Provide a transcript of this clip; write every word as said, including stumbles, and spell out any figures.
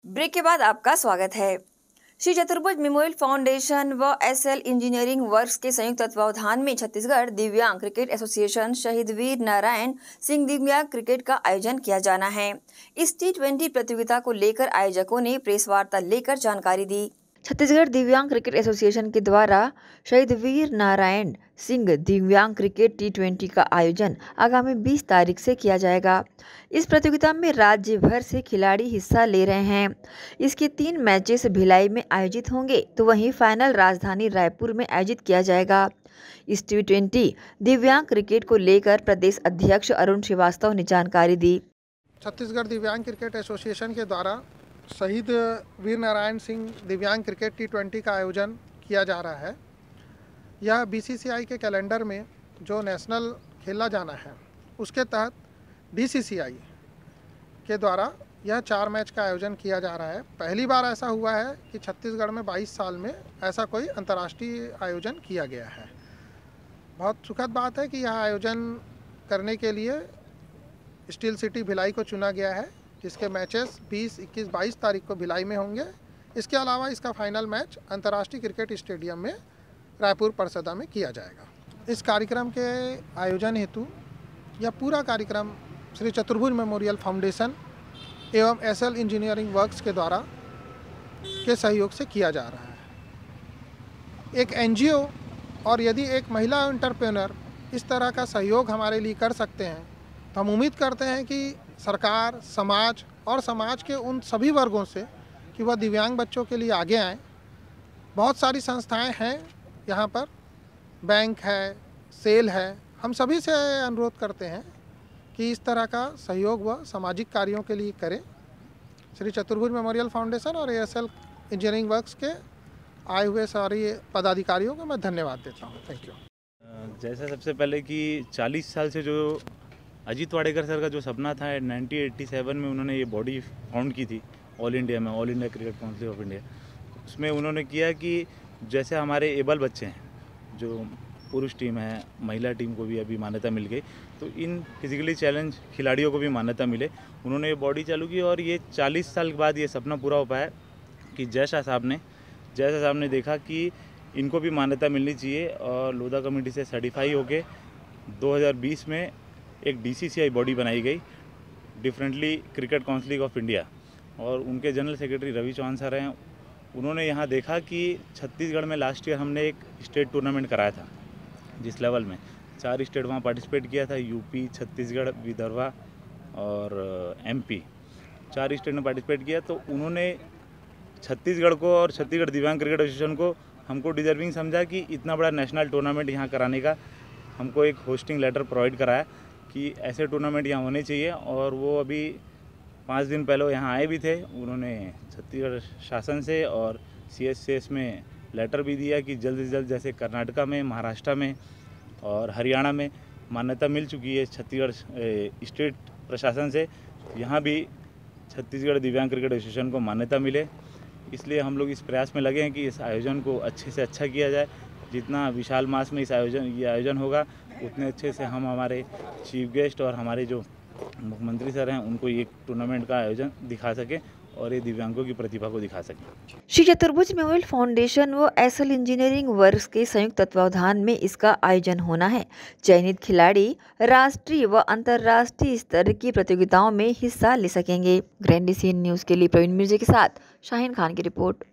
Break के बाद आपका स्वागत है। श्री चतुर्भुज मेमोरियल फाउंडेशन व एसएल इंजीनियरिंग वर्क्स के संयुक्त तत्वावधान में छत्तीसगढ़ दिव्यांग क्रिकेट एसोसिएशन शहीद वीर नारायण सिंह दिव्यांग क्रिकेट का आयोजन किया जाना है। इस टी ट्वेंटी प्रतियोगिता को लेकर आयोजकों ने प्रेस वार्ता लेकर जानकारी दी। छत्तीसगढ़ दिव्यांग क्रिकेट एसोसिएशन के द्वारा शहीद वीर नारायण सिंह दिव्यांग क्रिकेट टी ट्वेंटी का आयोजन आगामी बीस तारीख से किया जाएगा। इस प्रतियोगिता में राज्य भर से खिलाड़ी हिस्सा ले रहे हैं। इसके तीन मैचेस भिलाई में आयोजित होंगे तो वहीं फाइनल राजधानी रायपुर में आयोजित किया जाएगा। इस टी ट्वेंटी दिव्यांग क्रिकेट को लेकर प्रदेश अध्यक्ष अरुण श्रीवास्तव ने जानकारी दी। छत्तीसगढ़ दिव्यांग क्रिकेट एसोसिएशन के द्वारा शहीद वीर नारायण सिंह दिव्यांग क्रिकेट टी ट्वेंटी का आयोजन किया जा रहा है। यह बीसीसीआई के कैलेंडर में जो नेशनल खेला जाना है उसके तहत बीसीसीआई के द्वारा यह चार मैच का आयोजन किया जा रहा है। पहली बार ऐसा हुआ है कि छत्तीसगढ़ में बाईस साल में ऐसा कोई अंतर्राष्ट्रीय आयोजन किया गया है। बहुत सुखद बात है कि यह आयोजन करने के लिए स्टील सिटी भिलाई को चुना गया है, जिसके मैचेस बीस, इक्कीस, बाईस तारीख को भिलाई में होंगे। इसके अलावा इसका फाइनल मैच अंतर्राष्ट्रीय क्रिकेट स्टेडियम में रायपुर परसदा में किया जाएगा। इस कार्यक्रम के आयोजन हेतु यह पूरा कार्यक्रम श्री चतुर्भुज मेमोरियल फाउंडेशन एवं एसएल इंजीनियरिंग वर्क्स के द्वारा के सहयोग से किया जा रहा है। एक एनजीओ और यदि एक महिला एंटरप्रेन्योर इस तरह का सहयोग हमारे लिए कर सकते हैं तो हम उम्मीद करते हैं कि सरकार, समाज और समाज के उन सभी वर्गों से कि वह दिव्यांग बच्चों के लिए आगे आएँ। बहुत सारी संस्थाएं हैं यहाँ पर, बैंक है, सेल है। हम सभी से अनुरोध करते हैं कि इस तरह का सहयोग वह सामाजिक कार्यों के लिए करें। श्री चतुर्भुज मेमोरियल फाउंडेशन और एएसएल इंजीनियरिंग वर्क्स के आए हुए सारे पदाधिकारियों को मैं धन्यवाद देता हूँ। Thank you. जैसा सबसे पहले कि चालीस साल से जो अजीत वाडेकर सर का जो सपना था नाइनटीन एटी सेवन में उन्होंने ये बॉडी फाउंड की थी ऑल इंडिया में, all India cricket council of India. उसमें उन्होंने किया कि जैसे हमारे एबल बच्चे हैं, जो पुरुष टीम है, महिला टीम को भी अभी मान्यता मिल गई, तो इन फिजिकली चैलेंज खिलाड़ियों को भी मान्यता मिले। उन्होंने ये बॉडी चालू की और ये चालीस साल के बाद ये सपना पूरा हो पाया कि जैसा साहब ने जैसा साहब ने देखा कि इनको भी मान्यता मिलनी चाहिए और लोधा कमेटी से सर्टिफाई होके दो हज़ार बीस में एक डीसीसीआई बॉडी बनाई गई, differently cricket council of India, और उनके general secretary Ravi Chauhan sir हैं। उन्होंने यहाँ देखा कि छत्तीसगढ़ में लास्ट ईयर हमने एक स्टेट टूर्नामेंट कराया था, जिस लेवल में चार स्टेट वहाँ पार्टिसिपेट किया था, यूपी, छत्तीसगढ़, विदर्भा और एमपी, चार स्टेट ने पार्टिसिपेट किया। तो उन्होंने छत्तीसगढ़ को और छत्तीसगढ़ दिव्यांग क्रिकेट एसोसिएशन को हमको डिजर्विंग समझा कि इतना बड़ा नेशनल टूर्नामेंट यहाँ कराने का हमको एक होस्टिंग लेटर प्रोवाइड कराया कि ऐसे टूर्नामेंट यहाँ होने चाहिए। और वो अभी पाँच दिन पहले वो यहाँ आए भी थे। उन्होंने छत्तीसगढ़ शासन से और सीएससीएस में लेटर भी दिया कि जल्द से जल्द, जैसे कर्नाटका में, महाराष्ट्र में और हरियाणा में मान्यता मिल चुकी है छत्तीसगढ़ स्टेट प्रशासन से, यहाँ भी छत्तीसगढ़ दिव्यांग क्रिकेट एसोसिएशन को मान्यता मिले। इसलिए हम लोग इस प्रयास में लगे हैं कि इस आयोजन को अच्छे से अच्छा किया जाए। जितना विशाल मास में इस आयोजन ये आयोजन होगा उतने अच्छे से हम हमारे चीफ गेस्ट और हमारे जो मुख्यमंत्री सर हैं उनको ये टूर्नामेंट का आयोजन दिखा सकें और ये दिव्यांगों की प्रतिभा को दिखा सकें। श्री चतुर्भुज मेमोरियल फाउंडेशन व एसएल इंजीनियरिंग वर्क्स के संयुक्त तत्वावधान में इसका आयोजन होना है। चयनित खिलाड़ी राष्ट्रीय व अंतर्राष्ट्रीय स्तर की प्रतियोगिताओं में हिस्सा ले सकेंगे। ग्रैंड न्यूज के लिए प्रवीण मिर्जे के साथ शाहीन खान की रिपोर्ट।